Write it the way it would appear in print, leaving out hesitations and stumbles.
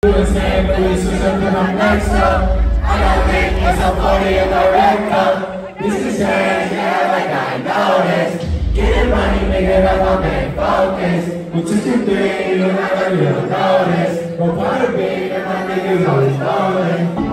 Doing same, but we switch up to my next up. I don't think it's so funny in the red cup. This is change, yeah, like I know this. Getting money, make it up, I'm main focus. We took you three, you never you'll notice. But part of me, that my niggas always rolling.